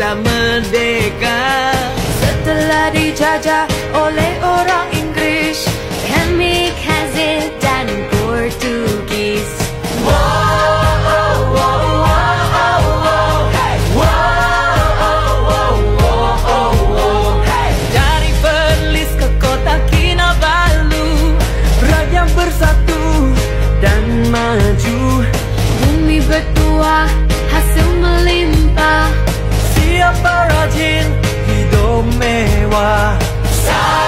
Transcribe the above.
Indonesia merdeka. Setelah dijajah oleh orang Inggris, Kamikaze dan Portugis. Dari Perlis ke kota Kinabalu, rakyat bersatu dan maju. Bumi bertuah, hasil melimpah. Siapa rajin, hidup mewah.